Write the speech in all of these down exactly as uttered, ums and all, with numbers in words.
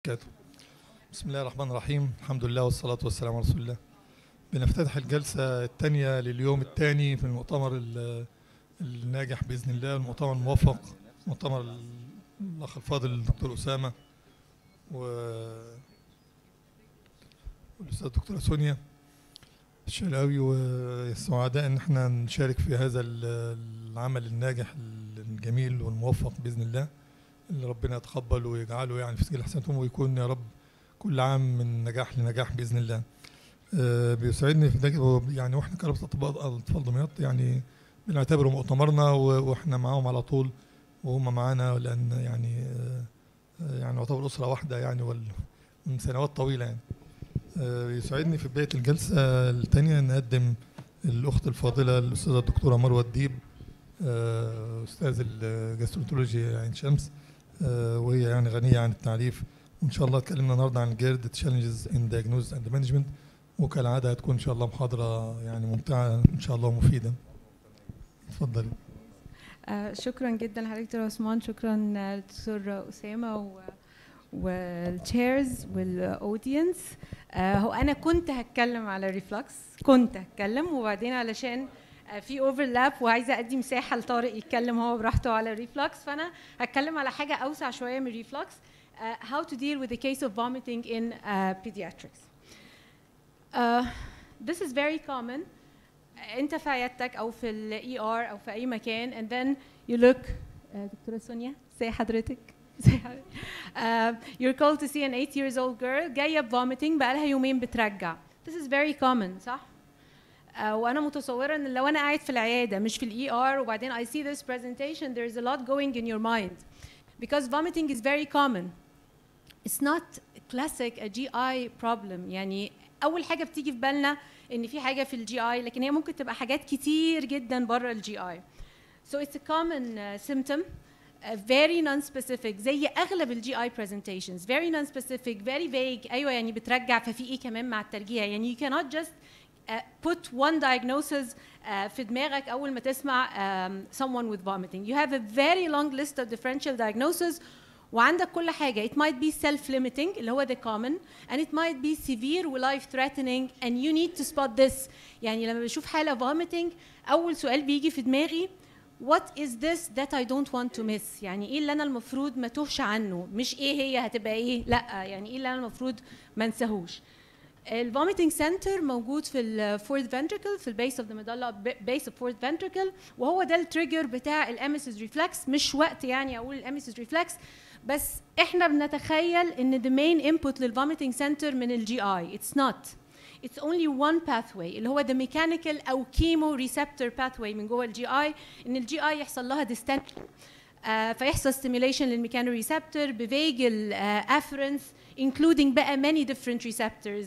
وبركاته. بسم الله الرحمن الرحيم، الحمد لله والصلاة والسلام على رسول الله. بنفتتح الجلسة الثانية لليوم الثاني في المؤتمر ال- الناجح بإذن الله، المؤتمر الموفق، مؤتمر ال- الأخ الفاضل الدكتور أسامة و- والأستاذ الدكتورة سونيا الشلاوي، والسعداء إن احنا نشارك في هذا ال- العمل الناجح الجميل والموفق بإذن الله، اللي ربنا يتقبل ويجعله يعني في سجل حسناتهم، ويكون يا رب كل عام من نجاح لنجاح بإذن الله. آه، بيسعدني في ده يعني، واحنا كرابطة أطباء أطفال دمياط يعني بنعتبره مؤتمرنا، و- واحنا معاهم على طول وهم معانا، لأن يعني آه، آه، يعني نعتبر أسرة واحدة يعني، وال- من سنوات طويلة يعني. آه، يسعدني في بداية الجلسة الثانية أن نقدم الأخت الفاضلة الأستاذة الدكتورة مروة الديب، آه، أستاذ الجاسترونتولوجي عين شمس، آه، وهي يعني غنية عن التعريف. وإن شاء الله اتكلمنا النهارده عن جيرد تشالنجز إن دايجنوز أند مانجمنت، وكالعادة هتكون إن شاء الله محاضرة يعني ممتعة إن شاء الله ومفيدة. اتفضلي. آه شكرا جدا لحضرتك دكتور عثمان، شكرا للدكتور اسامه و والتشيرز والاودينس. آه هو انا كنت هتكلم على الريفلكس، كنت هتكلم وبعدين علشان آه في اوفرلاب وعايزه ادي مساحه لطارق يتكلم هو براحته على الريفلكس، فانا هتكلم على حاجه اوسع شويه من الريفلكس. uh, how to deal with the case of vomiting in uh, pediatrics. Uh, this is very common. انت في عيادتك او في الاي ار او في اي مكان and then you look uh, دكتوره سونيا ازي حضرتك؟ ازي حضرتك؟ uh, you're called to see an eight years old girl جايه vomiting بقالها يومين بترجع. This is very common صح؟ uh, وانا متصوره ان لو انا قاعد في العياده مش في الاي ار وبعدين I see this presentation there is a lot going in your mind because vomiting is very common. It's not classic a جي آي problem. يعني اول حاجه بتيجي في بالنا ان في حاجه في الجي اي، لكن هي ممكن تبقى حاجات كتير جدا بره الجي اي. So it's a common uh, symptom, uh, very non-specific زي اغلب الجي اي presentations, very non-specific, very vague. ايوه يعني بترجع ففي ايه كمان مع الترجيع، يعني you cannot just uh, put one diagnosis uh, في دماغك اول ما تسمع um, someone with vomiting. You have a very long list of differential diagnoses وعندك كل حاجة. It might be self-limiting اللي هو the common, and it might be severe و life-threatening and you need to spot this. يعني لما بشوف حالة vomiting أول سؤال بيجي في دماغي what is this that I don't want to miss. يعني إيه اللي أنا المفروض ما توهش عنه، مش إيه هي هتبقى إيه، لأ يعني إيه اللي أنا المفروض ما انساهوش. الفوميتنج سنتر موجود في الفورث فنتريكل في البيس اوف ذا ميدالا بيس اوف فورث فنتريكل، وهو ده التريجر بتاع الاميسيس ريفلكس. مش وقت يعني اقول الاميسيس ريفلكس، بس احنا بنتخيل ان the main input للفوميتنج سنتر من الجي اي. It's not. It's only one pathway اللي هو the mechanical او chemo receptor pathway من جوه الجي اي، ان الجي اي يحصل لها distension uh, فيحصل stimulation للميكانو ريسبتور بفيجل afferents including بقى many different receptors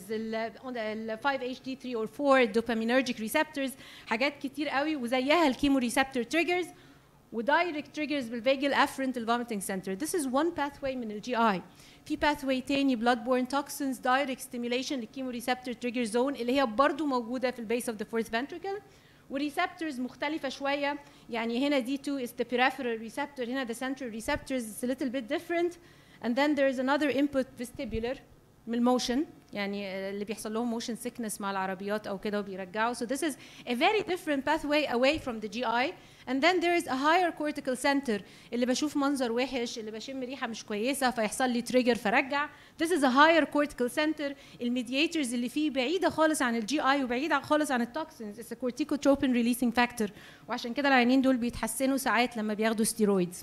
ال five H T three or four dopaminergic receptors، حاجات كتير قوي، وزيها الكيمو ريسبتور triggers ودايركت triggers بالفيجل afferent الفوميتنج سنتر. This is one pathway من الجي اي. في pathway تاني blood borne toxins direct stimulation للكيمو ريسبتور trigger zone اللي هي برضو موجودة في البيس of the fourth ventricle، وريسبتورز مختلفة شوية. يعني هنا دي two is the peripheral receptor، هنا the central receptors is a little bit different. And then there is another input vestibular من الموشن، يعني اللي بيحصل لهم motion sickness مع العربيات أو كده وبيرجعوا. So this is a very different pathway away from the جي آي. And then there is a higher cortical center اللي بشوف منظر وحش، اللي بشم ريحة مش كويسة فيحصل لي trigger فرجع. This is a higher cortical center. الميدياتورز اللي فيه بعيدة خالص عن الجي آي وبعيدة خالص عن التوكسينز. It's a corticotropin releasing factor. وعشان كده العيانين دول بيتحسنوا ساعات لما بياخدوا ستيرويدز.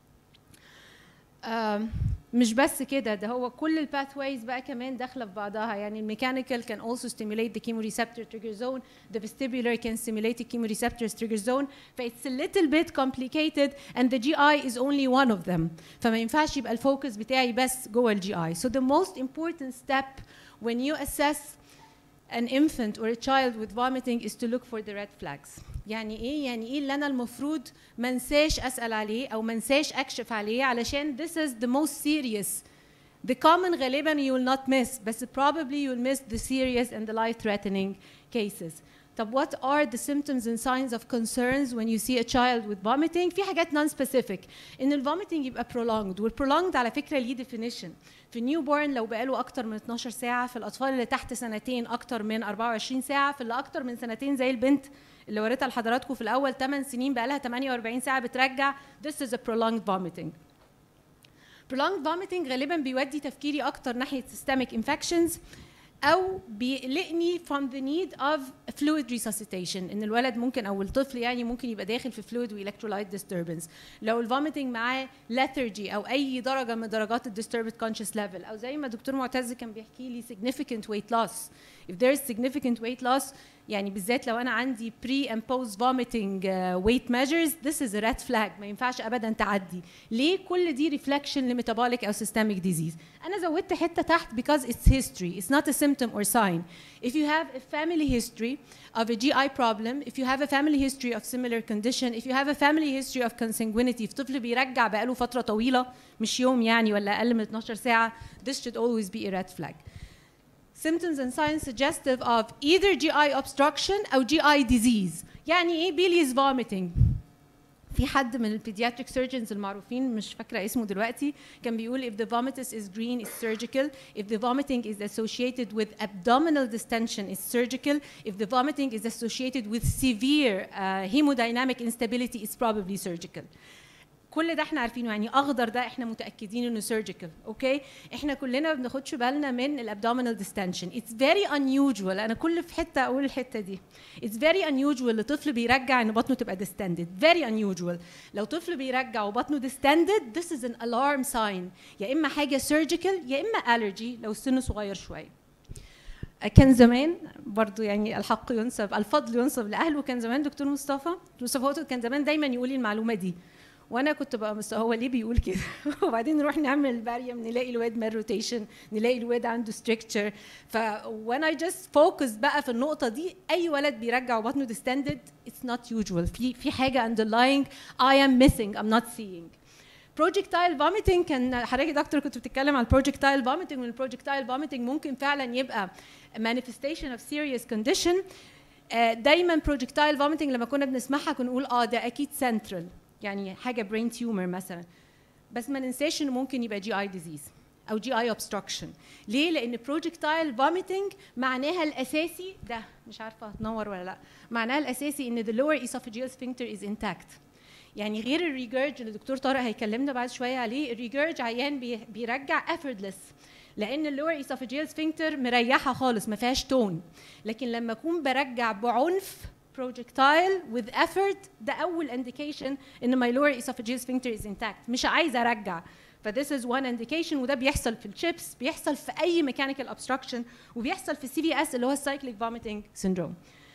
Uh, مش بس كده، ده هو كل الباثويز بقى كمان داخله في بعضها. يعني الميكانيكال can also stimulate the chemoreceptor trigger zone, the vestibular can stimulate the chemoreceptor trigger zone. ف it's a little bit complicated and the جي آي is only one of them. فما ينفعش يبقى الفوكس بتاعي بس جوه الجي آي. So the most important step when you assess an infant or a child with vomiting is to look for the red flags. يعني ايه؟ يعني ايه اللي انا المفروض ما انساش اسال عليه او ما انساش اكشف عليه، علشان this is the most serious. The common غالبا you will not miss, بس probably you will miss the serious and the life threatening cases. طب what are the symptoms and signs of concerns when you see a child with vomiting؟ في حاجات non-specific. إن ال vomiting يبقى prolonged، وال prolonged على فكرة ليه definition. في النيو بورن لو بقاله أكتر من اتناشر ساعة، في الأطفال اللي تحت سنتين أكتر من أربعة وعشرين ساعة، في اللي أكتر من سنتين زي البنت اللي وريتها لحضراتكم في الأول ثمان سنين بقالها ثمانية وأربعين ساعة بترجع. This is a prolonged vomiting. prolonged vomiting غالبا بيودي تفكيري أكتر ناحية systemic infections، أو بيقلقني from the need of fluid resuscitation، إن الولد ممكن أو الطفل يعني ممكن يبقى داخل في fluid و electrolyte disturbance. لو ال vomiting معاه lethargy أو أي درجة من درجات ال disturbed conscious level، أو زي ما دكتور معتز كان بيحكي لي significant weight loss. If there is significant weight loss، يعني بالذات لو أنا عندي pre and post vomiting uh, weight measures، this is a red flag، ما ينفعش أبدا تعدي. ليه؟ كل دي reflection لmetabolic أو systemic disease. أنا زودت حتة تحت because it's history، it's not a symptom or sign. If you have a family history of a G I problem، if you have a family history of similar condition، if you have a family history of consanguinity، في طفل بيرجع بقاله فترة طويلة مش يوم يعني ولا أقل من اتناشر ساعة، this should always be a red flag. Symptoms and signs suggestive of either G I obstruction أو G I disease. يعني إيه bilious vomiting؟ في حد من البيدياتريك سيرجنز المعروفين مش فاكره اسمه دلوقتي كان بيقول if the vomitus is green is surgical، if the vomiting is associated with abdominal distension is surgical، if the vomiting is associated with severe uh, hemodynamic instability is probably surgical. كل ده احنا عارفينه، يعني اخضر ده احنا متاكدين انه سيرجيكال. اوكي احنا كلنا ما بناخدش بالنا من الابدومينال ديستنشن. اتس فيري unusual، انا كل في حته اقول الحته دي، اتس فيري unusual لطفل بيرجع ان بطنه تبقى ديستندد. فيري unusual. لو طفل بيرجع وبطنه ديستندد this is an alarm sign، يا اما حاجه سيرجيكال يا اما الرجي لو السن صغير شويه. كان زمان برضو يعني الحق ينسب، الفضل ينسب لاهله. كان زمان دكتور مصطفى مصطفى كان زمان دايما يقول لي المعلومه دي، وانا كنت بقى مست هو ليه بيقول كده وبعدين نروح نعمل الباريوم نلاقي الواد مال روتيشن، نلاقي الواد عنده ستركتشر. ف when I just focus بقى في النقطه دي، اي ولد بيرجع وبطنه ديستندد it's not usual، في في حاجه underlying I am missing I'm not seeing. projectile vomiting، كان حضرتك يا دكتور كنت بتتكلم على projectile vomiting، والprojectile vomiting ممكن فعلا يبقى manifestation of serious condition. دايما projectile vomiting لما كنا بنسمعها كنا نقول اه ده اكيد central، يعني حاجه برين تيومر مثلا، بس ما ننساش انه ممكن يبقى جي اي ديزيز او جي اي اوبستراكشن. ليه؟ لان بروجكتايل فوميتنج معناها الاساسي ده، مش عارفه هتنور ولا لا، معناها الاساسي ان the lower esophageal sphincter is intact. يعني غير الريجرج اللي الدكتور طارق هيكلمنا بعد شويه عليه، الريجرج عيان بي بيرجع effortless، لان اللور esophageal sphincter مريحه خالص ما فيهاش تون. لكن لما اكون برجع بعنف projectile with effort، ده أول indication إن my lower esophageal sphincter is intact، مش عايزة أرجع. ف this is one indication، وده بيحصل في الشيبس، بيحصل في أي mechanical obstruction، وبيحصل في السي في اس اللي هو cyclic vomiting syndrome.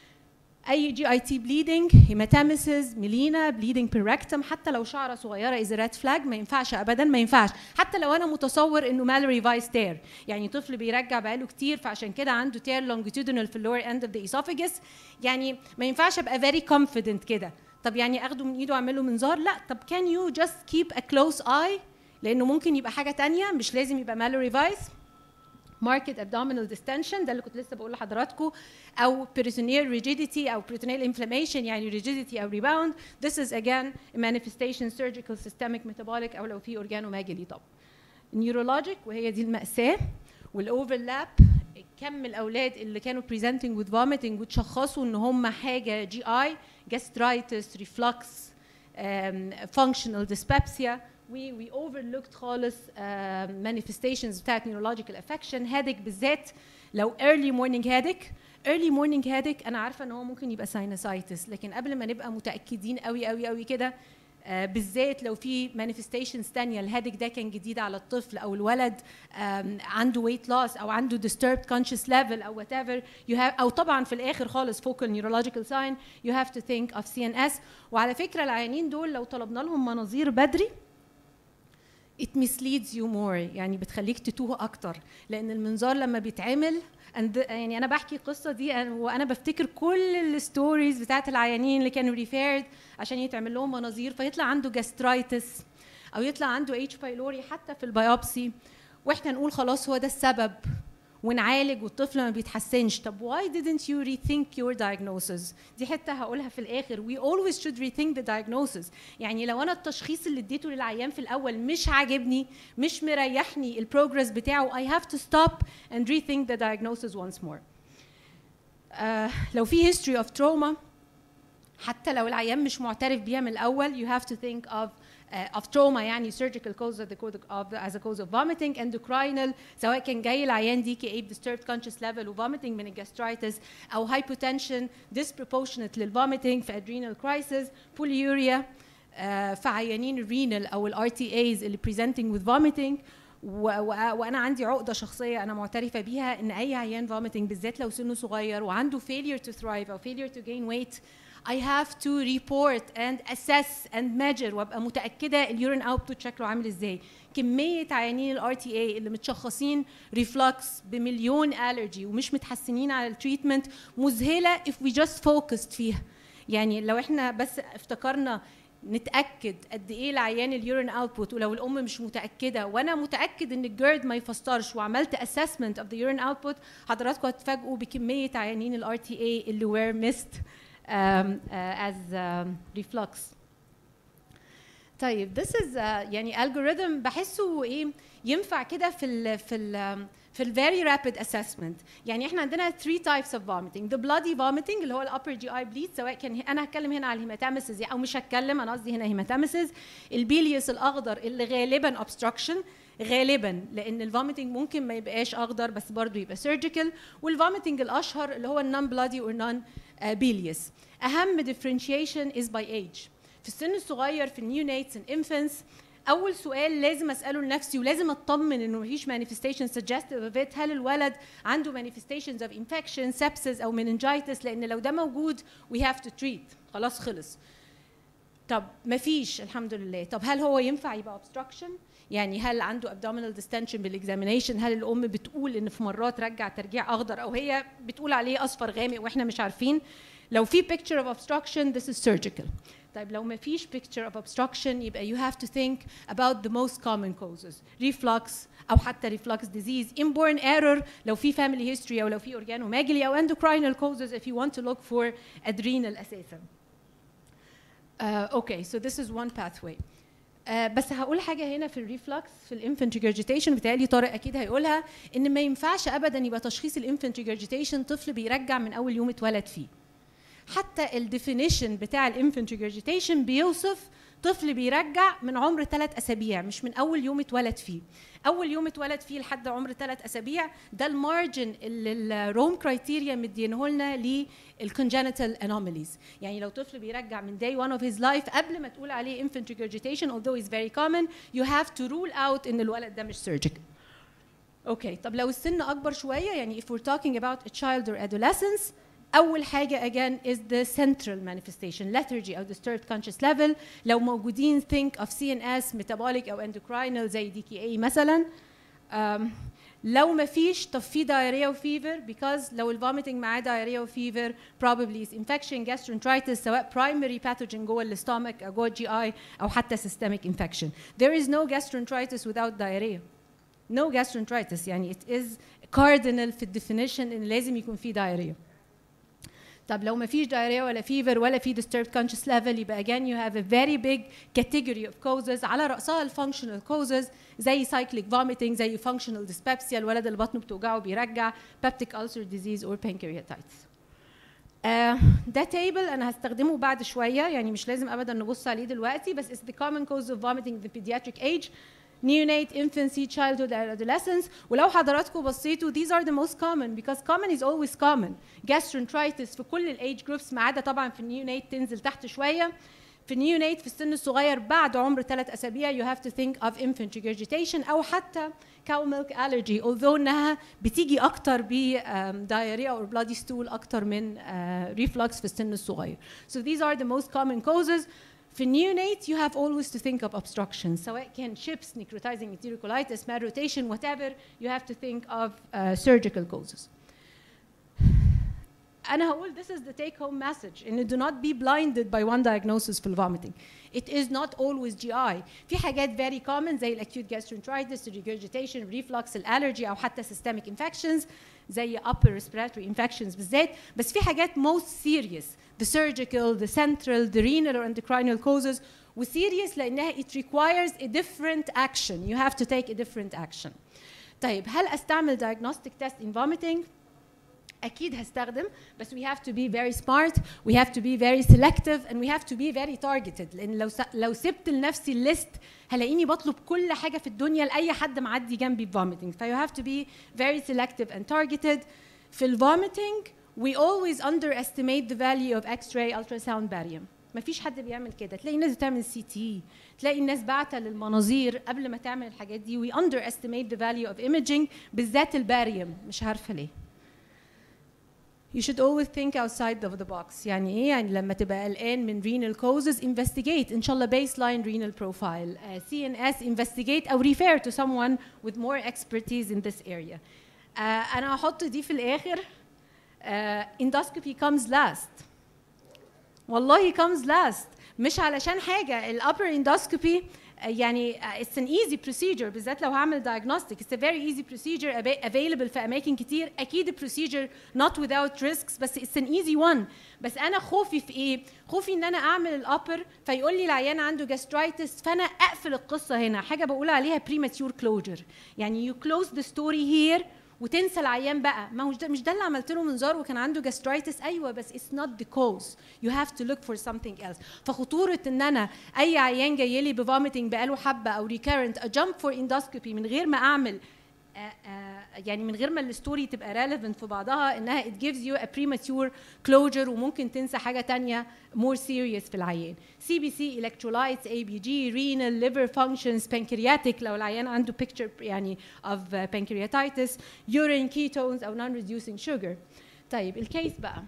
أي جي اي تي bleeding، hematemesis، ميلينا، bleeding per rectum، حتى لو شعرة صغيرة is a red flag، ما ينفعش أبدا، ما ينفعش. حتى لو أنا متصور إنه mallory vice tear، يعني طفل بيرجع بقاله كتير فعشان كده عنده tear longitudinal في lower end of the esophagus، يعني ما ينفعش أبقى very confident كده. طب يعني أخده من إيده وأعمله منظار؟ لا. طب can you just keep a close eye، لأنه ممكن يبقى حاجة تانية، مش لازم يبقى mallory vice. marked abdominal distension، ده اللي كنت لسه بقول لحضراتكم، او peritoneal rigidity او peritoneal inflammation يعني rigidity او rebound. This is again a manifestation surgical systemic metabolic او لو في organomegaly. طب neurologic، وهي دي المأساة والاوفرلاب، كم الاولاد اللي كانوا presenting with vomiting وتشخصوا ان هم حاجه جي اي، gastritis، reflux، um, functional dyspepsia. we we overlooked خالص uh, manifestations بتاعت neurological affection. headache بالذات لو early morning headache، early morning headache انا عارفه ان هو ممكن يبقى sinusitis، لكن قبل ما نبقى متاكدين قوي قوي قوي كده، uh, بالذات لو في manifestations تانية الهيدك ده كان جديد على الطفل او الولد، um, عنده weight loss او عنده disturbed conscious level او whatever you have، او طبعا في الاخر خالص focal neurological sign you have to think of سي إن إس. وعلى فكره العيانين دول لو طلبنا لهم مناظير بدري it misleads you more، يعني بتخليك تتوه اكتر، لان المنظار لما بيتعمل يعني انا بحكي القصه دي وانا بفتكر كل الستوريز بتاعت العيانين اللي كانوا ريفيرد عشان يتعمل لهم مناظير، فيطلع عنده جاسترايتس او يطلع عنده اتش بايلوري حتى في البيوبسي، واحنا نقول خلاص هو ده السبب، ونعالج والطفل ما بيتحسنش. طب why didn't you rethink your diagnosis؟ دي حته هقولها في الاخر. we always should rethink the diagnosis. يعني لو انا التشخيص اللي اديته للعيان في الاول مش عاجبني مش مريحني البروجرس بتاعه I have to stop and rethink the diagnosis once more. uh, لو في history of trauma حتى لو العيان مش معترف بيها من الاول you have to think of Uh, of trauma يعني surgical cause of the cause of the, as a cause of vomiting, endocrinal سواء كان جاي العيان دي كأي disturbed conscious level و vomiting من الجاسترايتس أو hypotension disproportionate للvomiting في adrenal crisis, polyuria uh, في عيانين الرينال أو ال R T As اللي presenting with vomiting. وانا عندي عقده شخصيه انا معترفه بيها ان اي عيان vomiting بالذات لو سنه صغير وعنده failure to thrive او failure to gain weight I have to report and assess and measure وابقى متاكده اليورين اوتبوت شكله عامل ازاي. كميه عيانين ال R T A اللي متشخصين ريفلكس بمليون allergy ومش متحسنين على التريتمنت مذهله if we just focused فيها. يعني لو احنا بس افتكرنا نتاكد قد ايه العيان اليورين اوتبوت ولو الام مش متاكده وانا متاكد ان الجيرد ما يفسرش وعملت assessment of the urine output حضراتكم هتفاجئوا بكميه عيانين ال R T A اللي were missed Um, uh, as um, reflux. طيب this is uh, يعني algorithm بحسه ايه ينفع كده في ال في ال في ال very rapid assessment. يعني احنا عندنا three types of vomiting. the bloody vomiting اللي هو ال upper G I bleed سواء كان انا هتكلم هنا على الهيماتاميسيس او مش هتكلم انا قصدي هنا هيماتاميسيس. البيليوس الاخضر اللي غالبا obstruction غالبا لان الفوميتنج ممكن ما يبقاش اخضر بس برضه يبقى سيرجيكال. والفوميتنج الاشهر اللي هو النون بلادي اور نون بيليوس. اهم differentiation is by age. في السن الصغير في النيونيتس and infants اول سؤال لازم اساله لنفسي ولازم اطمن انه مفيش manifestation suggestive of it هل الولد عنده manifestations of infection sepsis او meningitis لان لو ده موجود we have to treat خلاص خلص. طب مفيش الحمد لله. طب هل هو ينفع يبقى obstruction؟ يعني هل عنده abdominal distension بالاكزامينيشن؟ هل الام بتقول ان في مرات رجع ترجيع اخضر او هي بتقول عليه اصفر غامق واحنا مش عارفين؟ لو في picture of obstruction this is surgical. طيب لو ما فيش picture of obstruction يبقى you have to think about the most common causes reflux او حتى reflux disease inborn error لو في family history او لو في organomegaly او endocrinal causes if you want to look for adrenal اساسا. Uh, okay, so this is one pathway. Uh, بس هقول حاجه هنا في الريفلكس في الانفنت ريجرجيتيشن بتاعي طارق اكيد هيقولها ان ما ينفعش ابدا يبقى تشخيص الانفنت ريجرجيتيشن طفل بيرجع من اول يوم اتولد فيه. حتى الديفينيشن بتاع الانفنت ريجرجيتيشن بيوصف طفل بيرجع من عمر ثلاث اسابيع مش من اول يوم اتولد فيه. اول يوم اتولد فيه لحد عمر ثلاث اسابيع ده المارجن اللي الروم كرايتيريا مدينه لنا للكونجنتال انوماليز. يعني لو طفل بيرجع من day one of his life قبل ما تقول عليه infant regurgitation although it's very common you have to rule out ان الولد ده مش surgical. اوكي طب لو السن اكبر شويه يعني if we're talking about a child or adolescence أول حاجة again is the central manifestation lethargy أو disturbed conscious level. لو موجودين think of C N S metabolic أو endocrinal زي D K A مثلا. um, لو ما فيش طب في diarrhea و fever because لو ال vomiting معاه diarrhea و fever probably is infection gastroenteritis سواء primary pathogen جوه ال stomach أو جوه ال G I أو حتى systemic infection. There is no gastroenteritis without diarrhea. No gastroenteritis يعني it is cardinal في definition إن لازم يكون في diarrhea. طب لو ما فيش diarrhea ولا fever ولا في disturbed conscious level يبقى again you have a very big category of causes على رأسها ال functional causes زي cyclic vomiting زي functional dyspepsia الولد اللي بطنه بتوجعه بيرجع peptic ulcer disease or pancreatitis. uh, ده table أنا هستخدمه بعد شوية يعني مش لازم أبدا نبص عليه دلوقتي بس it's the common cause of vomiting in the pediatric age. neonate, infancy, childhood, and adolescence. ولو حضراتكم بصيتوا these are the most common because common is always common. gastroenteritis في كل الage groups ما عدا طبعا في النيونيت تنزل تحت شوية. في النيونيت في السن الصغير بعد عمر ثلاث أسابيع you have to think of infant regurgitation أو حتى cow milk allergy although إنها بتيجي أكتر ب um, diarrhea or bloody stool أكتر من uh, reflux في السن الصغير. So these are the most common causes. في neonate you have always to think of obstruction سواء كان chips, necrotizing enterocolitis, malrotation, whatever you have to think of uh, surgical causes. انا هقول this is the take home message ان do not be blinded by one diagnosis في ال vomiting. It is not always جي آي. في حاجات very common زي ال acute gastroenteritis, regurgitation, reflux, الالرجي او حتى systemic infections زي upper respiratory infections بالذات. بس في حاجات most serious, the surgical, the central, the renal or endocrinal causes, و serious لانها it requires a different action. You have to take a different action. طيب هل استعمل diagnostic test in vomiting؟ أكيد هستخدم، بس we have to be very smart, we have to be very selective, and we have to be very targeted. لأن لو س... لو سبت لنفسي الليست هلاقيني بطلب كل حاجة في الدنيا لأي حد معدي جنبي vomiting. ف you have to be very selective and targeted. في ال vomiting we always underestimate the value of X-ray ultrasound barium. ما فيش حد بيعمل كده. تلاقي الناس بتعمل سي تي، تلاقي الناس باعتة للمناظير قبل ما تعمل الحاجات دي. we underestimate the value of imaging بالذات الباريوم، مش عارفة ليه. You should always think outside of the box. يعني إيه؟ يعني لما تبقى قلقان من renal causes investigate إن شاء الله baseline renal profile. uh, سي إن إس investigate أو refer to someone with more expertise in this area. uh, أنا هحط دي في الآخر. uh, endoscopy comes last. والله comes last. مش علشان حاجة. ال upper endoscopy يعني it's an easy procedure بالذات لو هعمل diagnostic. It's a very easy procedure available في أماكن كتير. أكيد procedure not without risks بس it's an easy one. بس أنا خوفي في إيه؟ خوفي إن أنا أعمل الأبر فيقول لي العيان عنده gastritis فأنا أقفل القصة هنا. حاجة بقول عليها premature closure. يعني you close the story here وتنسى العيان بقى. ما هو مش ده اللي عملت له منظار وكان عنده gastritis. ايوه بس it's not the cause. You have to look for something else. فخطوره ان انا اي عيان جاي لي بفوميتنج بقاله حبه او recurrent a jump for endoscopy من غير ما اعمل آآ آآ يعني من غير ما الستوري تبقى relevant في بعضها انها it gives you a premature closure وممكن تنسى حاجه ثانيه more serious في العيان. سي بي سي electrolytes A B G renal liver functions pancreatic لو العيان عنده picture يعني of pancreatitis urine ketones او non reducing sugar. طيب الكيس بقى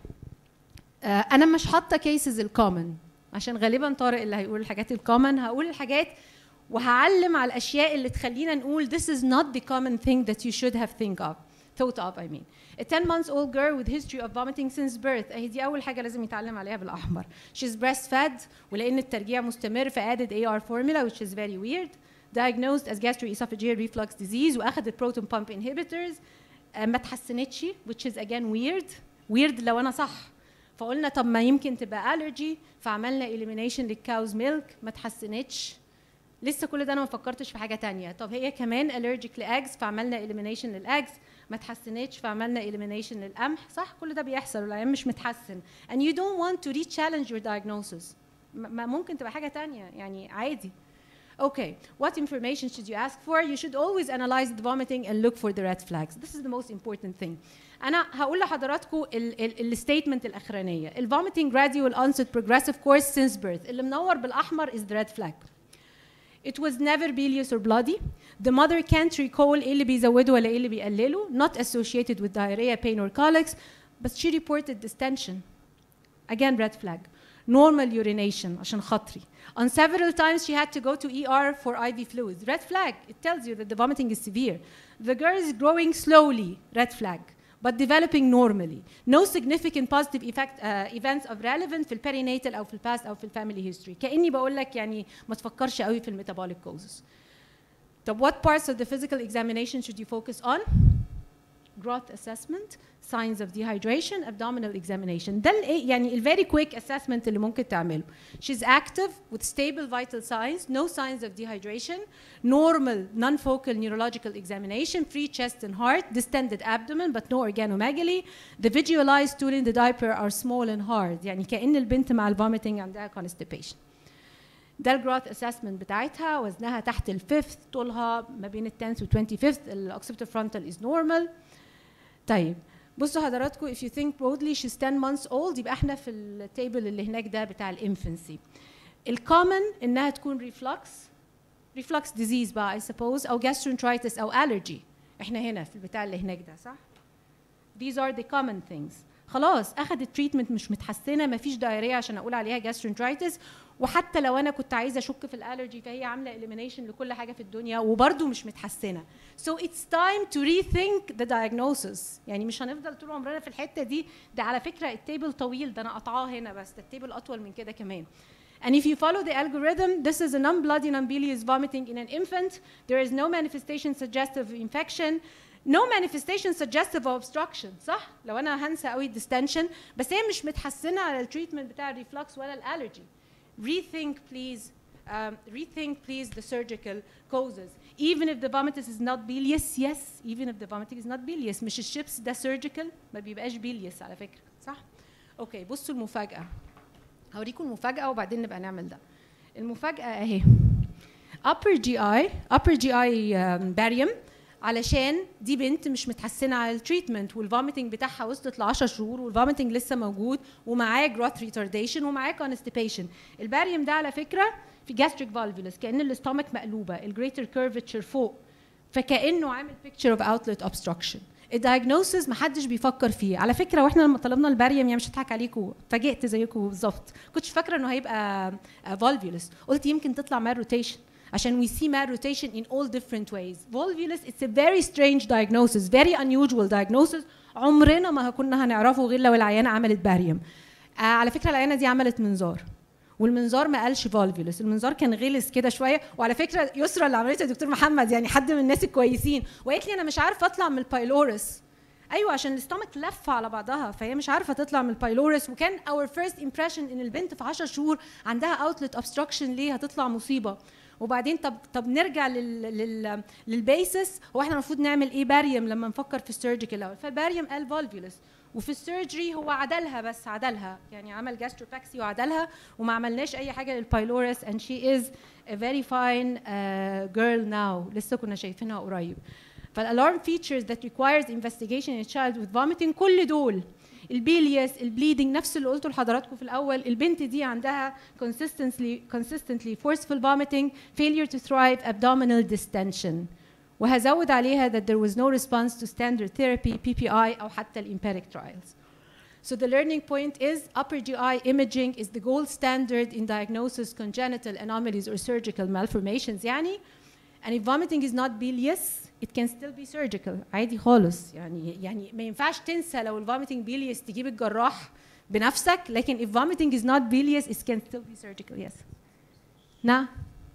انا مش حاطه cases الكومن عشان غالبا طارق اللي هيقول الحاجات الكومن. هقول الحاجات وهعلم على الاشياء اللي تخلينا نقول this is not the common thing that you should have think of thought of I mean. A ten months old girl with history of vomiting since birth. اهي دي اول حاجه لازم يتعلم عليها بالاحمر. She's breastfed ولان الترجيع مستمر فadded A R formula which is very weird. Diagnosed as gastroesophageal reflux disease واخذت proton pump inhibitors. uh, ما تحسنتش which is again weird. weird لو انا صح. فقلنا طب ما يمكن تبقى allergy فعملنا elimination للكاوز ميلك ما تحسنتش. لسه كل ده انا ما فكرتش في حاجه تانية. طب هي كمان allergic لاجز فعملنا elimination للاجز ما تحسنتش فعملنا elimination للقمح. صح كل ده بيحصل والعيان مش متحسن. and you don't want to re-challenge your diagnosis. ما ممكن تبقى حاجه تانية يعني عادي. Okay, what information should you ask for? You should always analyze the vomiting and look for the red flags. This is the most important thing. أنا هقول لحضراتكم الستيتمنت الأخرانية. ال vomiting gradual onset progressive course since birth. اللي منور بالأحمر is the red flag. It was never bilious or bloody. The mother can't recall إيه اللي بيزوده ولا إيه اللي بيقلله. Not associated with diarrhea, pain or colics, but she reported distension. Again, red flag. Normal urination عشان خاطري. On several times she had to go to E R for I V fluids. Red flag. It tells you that the vomiting is severe. The girl is growing slowly. Red flag. But developing normally. No significant positive effect, uh, events of relevance في البريناتال أو في الباست أو في الفاميلي history. كأني بقول لك يعني ما تفكرش قوي في الميتابوليك causes. طب what parts of the physical examination should you focus on? Growth assessment, signs of dehydration, abdominal examination. ده يعني ال very quick assessment اللي ممكن تعمله. She's active with stable vital signs, no signs of dehydration, normal non-focal neurological examination, free chest and heart, distended abdomen but no organomegaly. The visualized stool in the diaper are small and hard. يعني كأن البنت مع الvomiting عندها constipation. ده الجروث اسسمنت بتاعتها. وزنها تحت الفيفث، طولها ما بين التنث والتوينتي فيفث. الاوكسيبتور فرونتال is normal. طيب بصوا حضراتكم if you think broadly she's ten months old يبقى احنا في التيبل اللي هناك ده بتاع الانفنسي. الكومن انها تكون ريفلكس ريفلكس ديزيز بقى I suppose او gastroenteritis او allergy. احنا هنا في البتاع اللي هناك ده صح؟ These are the common things. خلاص اخذت تريتمنت مش متحسنه، مفيش دايريه عشان اقول عليها جاسترونترايتس، وحتى لو انا كنت عايزه اشك في الالرجي فهي عامله اليمينيشن لكل حاجه في الدنيا وبرده مش متحسنه. So it's time to rethink the diagnosis. يعني مش هنفضل طول عمرنا في الحته دي. ده على فكره التيبل طويل، ده انا قطعاه هنا بس ده التيبل اطول من كده كمان. And if you follow the algorithm, this is a non-bloody, non-bilious vomiting in an infant. There is no manifestation suggestive of infection. No manifestation suggestive of obstruction. صح؟ لو أنا هنسى قوي distension، بس هي مش متحسنة على التريتمنت بتاع الريفلكس ولا الالرجي. Rethink please, um, rethink please the surgical causes. Even if the vomitus is not bilious, yes, even if the vomiting is not bilious. مش الشيبس ده surgical ما بيبقاش bilious على فكرة، صح؟ أوكي بصوا المفاجأة. هوريكم المفاجأة وبعدين نبقى نعمل ده. المفاجأة أهي. upper جي آي upper جي آي barium، علشان دي بنت مش متحسنة على التريتمنت والفوميتنج بتاعها وصلت ل عشرة شهور والفوميتنج لسه موجود ومعاه جروث ريتارديشن ومعاه كونستيبيشن. الباريوم ده على فكرة في gastric volvulus، كأن الاستومك مقلوبة، الجريتر كيرفتشر فوق، فكأنه عامل picture of outlet obstruction. الدايجنوسيس محدش بيفكر فيه على فكره، واحنا لما طلبنا الباريوم يعني مش هضحك عليكم اتفاجئت زيكم بالظبط، كنتش فاكره انه هيبقى فولفيولس، قلت يمكن تطلع مال روتيشن عشان we see mad rotation in all different ways. Volvulus it's a very strange diagnosis, very unusual diagnosis، عمرنا ما كنا هنعرفه غير لو العيانه عملت باريوم. آه على فكره العيانه دي عملت منظار والمنظار ما قالش فولفيولس، المنظار كان غلس كده شويه، وعلى فكره يسرا اللي عملتها الدكتور محمد يعني حد من الناس الكويسين، وقالت لي انا مش عارفه اطلع من البايلورس. ايوه عشان الاستومك لفه على بعضها فهي مش عارفه تطلع من البايلورس، وكان اور فيرست امبريشن ان البنت في عشرة شهور عندها اوتلت اوبستراكشن، ليه هتطلع مصيبه. وبعدين طب طب نرجع لل لل للبيسس، هو احنا المفروض نعمل ايه باريوم لما نفكر في السيرجيكال الاول، فالباريوم قال فولفيولس، وفي السيرجري هو عدلها بس عدلها يعني عمل جاستروباكسي وعدلها وما عملناش اي حاجه للبايلورس and she is a very fine uh, girl now، لسه كنا شايفينها قريب. فالالارم features that requires investigation in a child with vomiting كل دول البيليس البليدنج نفس اللي قلته لحضراتكم في الاول، البنت دي عندها consistently consistently forceful vomiting, failure to thrive, abdominal distension. وهزود عليها that there was no response to standard therapy بي بي آي أو حتى ال empiric trials. So the learning point is upper جي آي imaging is the gold standard in diagnosis congenital anomalies or surgical malformations يعني. And if vomiting is not bilious it can still be surgical عادي خالص يعني يعني ما ينفعش تنسى لو ال vomiting bilious تجيب الجراح بنفسك، لكن if vomiting is not bilious it can still be surgical. Yes. نعم.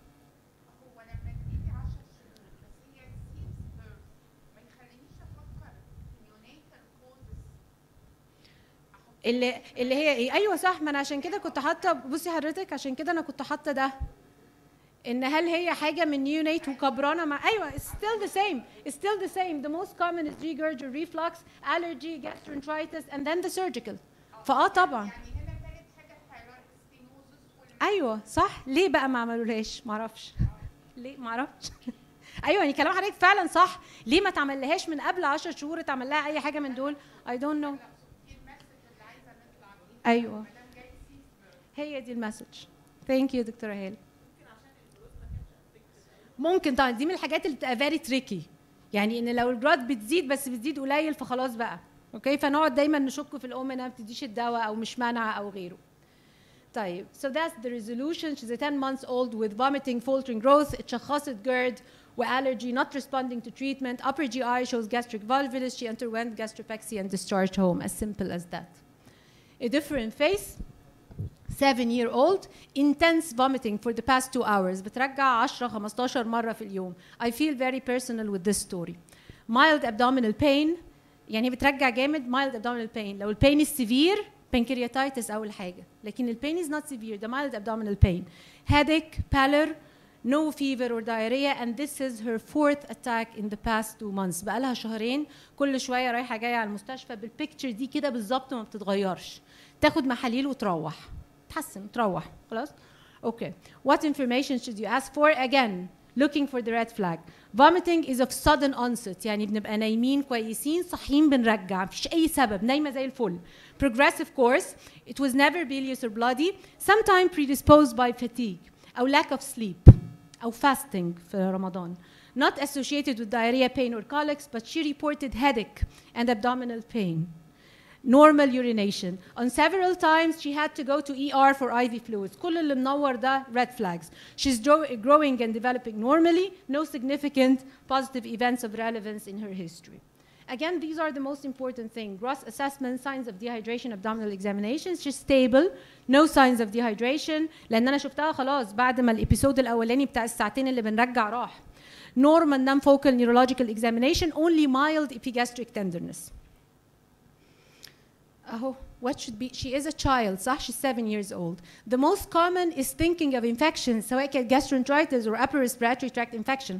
اللي اللي هي ايه؟ ايوه صح، ما انا عشان كده كنت حاطه، بصي حضرتك عشان كده انا كنت حاطه ده، ان هل هي حاجه من نيونيت وكبرانه مع ايوه it's still the same it's still the same the most common is regurg or reflux, allergy, gastroenteritis and then the surgical. فاه طبعا يعني هنا ثالث حاجه الثايرويد ايوه صح. ليه بقى ما عملولهاش؟ ما اعرفش ليه ما اعرفش ايوه يعني كلام حضرتك فعلا صح، ليه ما تعملهاش من قبل عشرة شهور تعمل لها اي حاجه من دول؟ I don't know. ايوه هي دي المسج. ثانك يو دكتوره هاله. ممكن طبعا دي من الحاجات اللي بتبقى فيري تريكي، يعني ان لو الجراد بتزيد بس بتزيد قليل فخلاص بقى اوكي، فنقعد دايما نشك في الام انها ما بتديش الدواء او مش مانعه او غيره. طيب so that's the resolution. She's a ten months old with vomiting, faltering growth. اتشخصت GERD والرجي not responding to treatment. Upper جي آي shows gastric volvulus. She underwent gastropexy and discharged home. As simple as that. A different face. seven year old intense vomiting for the past two hours بترجع عشرة خمستاشر مرة في اليوم. I feel very personal with this story. Mild abdominal pain يعني بترجع جامد. mild abdominal pain لو البين severe pancreatitis أول حاجة، لكن البين is not severe the mild abdominal pain. Headache, pallor, no fever or diarrhea and this is her fourth attack in the past two months. بقى لها شهرين كل شوية رايحة جاية على المستشفى بالبيكتشر دي كده بالظبط ما بتتغيرش، تاخد محاليل وتروح تحسن تروح خلاص. اوكي. What information should you ask for? Again, looking for the red flag. Vomiting is of sudden onset يعني بنبقى نايمين كويسين صاحيين بنرجع مفيش أي سبب، نايمة زي الفل. Progressive course. It was never bilious or bloody. Sometimes predisposed by fatigue أو lack of sleep أو fasting في رمضان. Not associated with diarrhea, pain or colics, but she reported headache and abdominal pain. normal urination. On several times she had to go to E R for I V fluids. كل اللي منور ده red flags. She's growing and developing normally. No significant positive events of relevance in her history. Again, these are the most important things. Gross assessment, signs of dehydration, abdominal examinations. She's stable. No signs of dehydration. لأن أنا شفتها خلاص بعد ما الإبيسود الأولاني بتاع الساعتين اللي بنرجع راح. Normal non-focal neurological examination. Only mild epigastric tenderness. أهو. What should be? She is a child, صح? She's seven years old. The most common is thinking of infections, سواء كانت gastroenteritis or upper respiratory tract infection.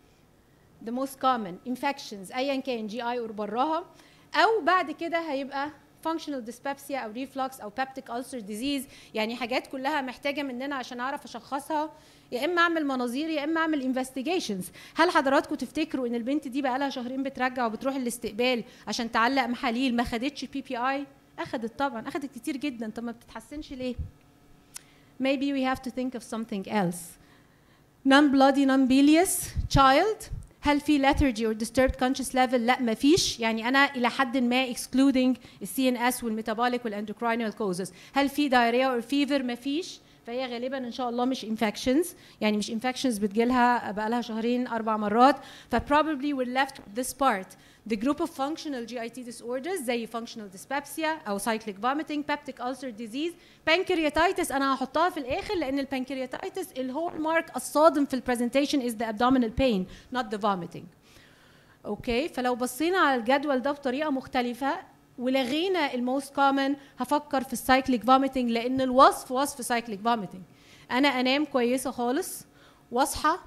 The most common infections أيا كان جي آي أو براها، أو بعد كده هيبقى functional dyspepsia أو reflux أو peptic ulcer disease، يعني حاجات كلها محتاجة مننا عشان أعرف أشخصها، يا إما أعمل مناظير يا إما أعمل investigations. هل حضراتكم تفتكروا إن البنت دي بقى لها شهرين بترجع وبتروح الاستقبال عشان تعلق محاليل ما خدتش بي بي آي؟ أخدت طبعا، أخدت كتير جدا. طب ما بتتحسنش ليه؟ Maybe we have to think of something else. Non-bloody, non-bilious child. هل في lethargy or disturbed conscious level؟ لا ما فيش، يعني أنا إلى حد ما excluding ال سي إن إس والmetabolic والendocrinal causes. هل في diarrhea or fever؟ ما فيش، فهي غالبا إن شاء الله مش infections، يعني مش infections بتجيلها بقى لها شهرين أربع مرات، ف probably we're left with this part. The group of functional جي آي تي disorders زي functional dyspepsia أو cyclic vomiting, peptic ulcer disease, pancreatitis أنا هحطها في الآخر لأن البانكرياتايتس الهول مارك الصادم في البرزنتيشن is the abdominal pain not the vomiting. أوكي، فلو بصينا على الجدول ده بطريقة مختلفة ولغينا الموست كومن هفكر في السايكليك فوميتنج لأن الوصف وصف سايكليك فوميتنج. أنا أنام كويسة خالص واصحى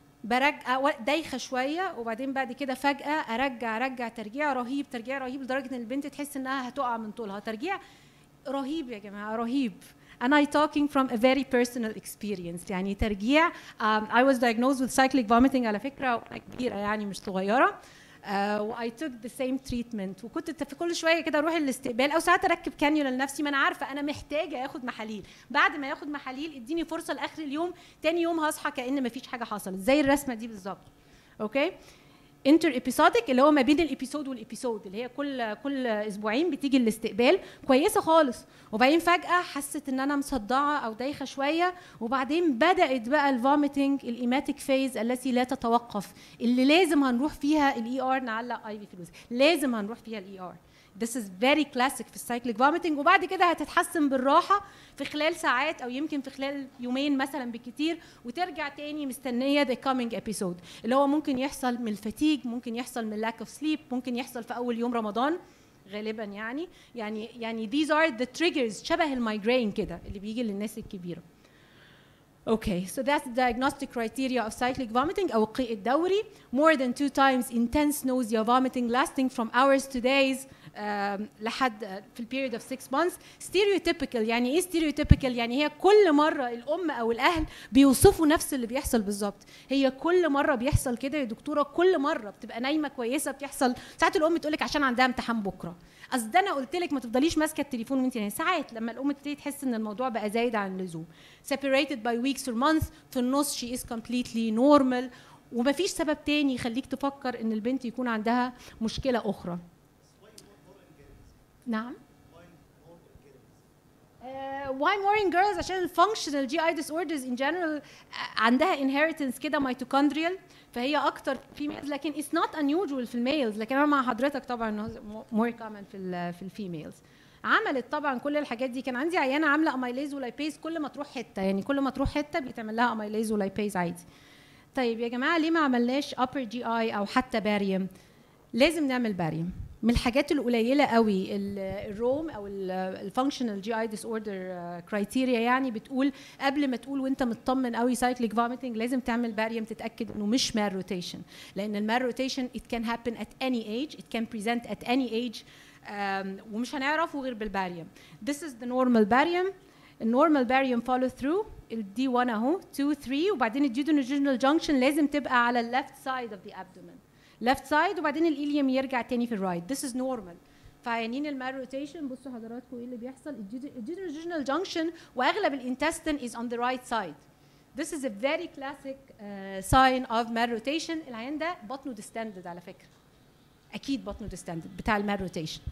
برجع دايخه شويه وبعدين بعد كده فجاه ارجع ارجع ترجيع رهيب ترجيع رهيب لدرجه ان البنت تحس انها هتقع من طولها. ترجيع رهيب يا جماعه رهيب. and I talking from a very personal experience. يعني ترجيع um, I was diagnosed with cyclic vomiting على فكره وانا كبيره يعني مش صغيره. و I took the same treatment وكنت في كل شويه كده اروح الاستقبال او ساعات اركب كانيولا لنفسي ما انا عارفه انا محتاجه اخد محاليل. بعد ما اخد محاليل اديني فرصه لاخر اليوم، تاني يوم هصحى كأن ما فيش حاجه حصلت زي الرسمه دي بالظبط. اوكي انتر ابيسودك اللي هو ما بين الابيسود والابيسود اللي هي كل كل اسبوعين بتيجي الاستقبال كويسه خالص وبعدين فجاه حست ان انا مصدعه او دايخه شويه وبعدين بدات بقى الفوميتنج الايماتيك فيز التي لا تتوقف اللي لازم هنروح فيها الاي ار نعلق اي في فلوس لازم هنروح فيها الاي ار. This is very classic في السايكليك فوميتنج وبعد كده هتتحسن بالراحه في خلال ساعات او يمكن في خلال يومين مثلا بالكتير وترجع تاني مستنيه the coming episode اللي هو ممكن يحصل من الفتيج، ممكن يحصل من lack of sleep، ممكن يحصل في اول يوم رمضان غالبا يعني يعني يعني these are the triggers شبه المايجرين كده اللي بيجي للناس الكبيره. Okay, so that's the diagnostic criteria of cyclic vomiting أو القيء الدوري. More than two times intense nausea vomiting lasting from hours to days um, لحد في period of six months. Stereotypical يعني إيه stereotypical؟ يعني هي كل مرة الأم أو الأهل بيوصفوا نفس اللي بيحصل بالظبط. هي كل مرة بيحصل كده يا دكتورة، كل مرة بتبقى نايمة كويسة بتحصل. ساعات الأم تقولك عشان عندها امتحان بكرة. أصل ده أنا قلت لك ما تفضليش ماسكة التليفون وأنت نايمة. ساعات لما الأم تبتدي تحس إن الموضوع بقى زايد عن اللزوم. Separated by weeks or months في النص she is completely normal ومفيش سبب تاني يخليك تفكر إن البنت يكون عندها مشكلة أخرى. نعم. Uh, why more in girls؟ عشان الفانكشنال جي اي disorders in general uh, عندها inheritance كده mitochondrial فهي اكتر females لكن it's not unusual في الميلز لكن انا مع حضرتك طبعا انه more common في ال في الفيميلز. عملت طبعا كل الحاجات دي. كان عندي عيانه عامله اميليز ولايبيز كل ما تروح حته يعني كل ما تروح حته بيتعمل لها اميليز ولايبيز عادي. طيب يا جماعه ليه ما عملناش upper جي اي او حتى باريوم؟ لازم نعمل باريوم. من الحاجات القليله قوي الروم او الفانكشنال جي اي ديس اوردر كرايتيريا يعني بتقول قبل ما تقول وانت مطمن قوي سايكليك فوميتنج لازم تعمل باريوم تتاكد انه مش مال روتيشن لان المال روتيشن it can happen at any age it can present at any age um, ومش هنعرفه غير بالباريوم. This is the normal barium. النورمال باريوم follow through الدي واحد اهو اتنين تلاتة وبعدين الديودونوجينال جانكشن لازم تبقى على الليفت سايد اوف ذا ابدومن left side وبعدين الإليوم يرجع تاني في الرايت. This is normal. فعيانين المال روتيشن بصوا حضراتكم ايه اللي بيحصل. الديودونوجينال جانكشن واغلب الانتستين is on the right side. This is a very classic uh, sign of malrotation. العيان ده بطنه distended على فكرة. أكيد بطنه distended بتاع المال روتيشن.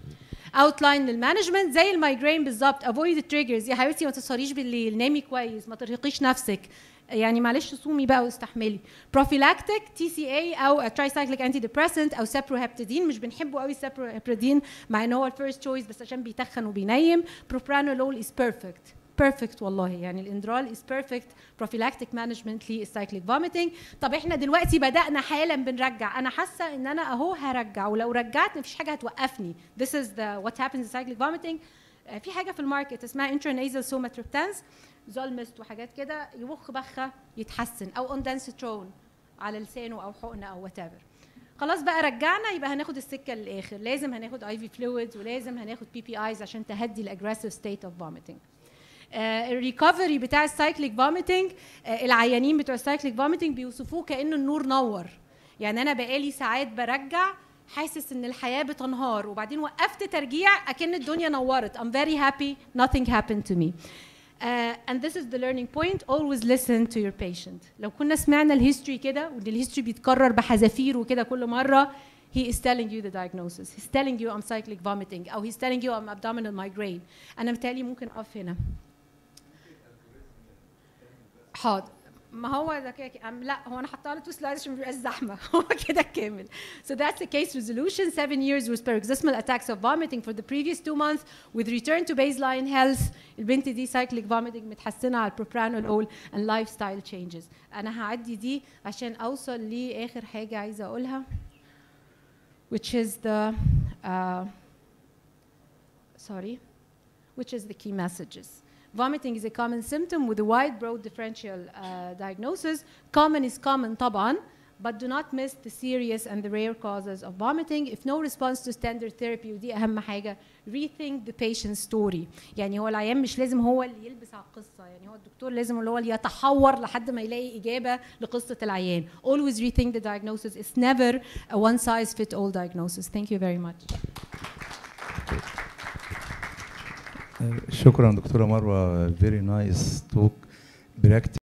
اوتلاين للمانجمنت زي المايجرين بالظبط. افويد التريجرز، يا حبيبتي ما تسهريش بالليل، نامي كويس، ما ترهقيش نفسك، يعني معلش صومي بقى واستحملي. بروفيلاكتيك تي سي اي او ترايسايكليك انتي ديبريسنت او سابروهابتادين، مش بنحبه قوي السابروهابتادين مع ان هو الفيرست تشويس بس عشان بيتخن وبينيم. بروبرانولول از بيرفكت بيرفكت والله، يعني الاندرال از بيرفكت بروفيلاكتيك مانجمنت للسايكليك فوميتنج. طب احنا دلوقتي بدانا حالا بنرجع، انا حاسه ان انا اهو هرجع، ولو رجعت مفيش حاجه هتوقفني. This is the what happens in cyclic vomiting. uh, في حاجه في الماركت اسمها intranasal somatroptans، زولمست وحاجات كده، يبخ بخه يتحسن، او اندانسترون على لسانه او حقنه او وات ايفر. خلاص بقى رجعنا، يبقى هناخد السكه للاخر، لازم هناخد اي في فلويدز ولازم هناخد بي بي ايز عشان تهدي الاجريسيف ستيت اوف فوميتنج. الريكفري بتاع السايكليك فوميتنج، العيانين بتوع السايكليك فوميتنج بيوصفوه كانه النور نور، يعني انا بقالي ساعات برجع حاسس ان الحياه بتنهار، وبعدين وقفت ترجيع اكن الدنيا نورت. I'm very happy nothing happened to me. Uh, and this is the learning point. Always listen to your patient. لو كنا سمعنا الهيستوري كده، وان الهيستوري بيتكرر بحذافير وكده كل مره، he is telling you the diagnosis. He's telling you I'm cyclic vomiting او he's telling you I'm abdominal migraine. انا متهيألي ممكن اقف هنا. حاضر. ما هو ده كده، لا هو انا حاطه له تو سلايدز عشان ما يبقاش زحمه، هو كده كامل. So that's the case resolution. Seven years with paroxysmal attacks of vomiting for the previous two months with return to baseline health. البنت دي cyclic vomiting متحسنه على البروبرانول and lifestyle changes. انا هعدي دي عشان اوصل لاخر حاجه عايزه اقولها which is the uh, sorry which is the key messages. Vomiting is a common symptom with a wide, broad differential uh, diagnosis. Common is common طبعا, but do not miss the serious and the rare causes of vomiting. If no response to standard therapy, ودي أهم حاجة, rethink the patient's story. يعني هو العيان مش لازم هو اللي يلبس على القصة، يعني هو الدكتور لازم اللي هو اللي يتحور لحد ما يلاقي إجابة لقصة العيان. Always rethink the diagnosis. It's never a one size fit all diagnosis. Thank you very much. شكرا دكتورة مروة. very nice talk.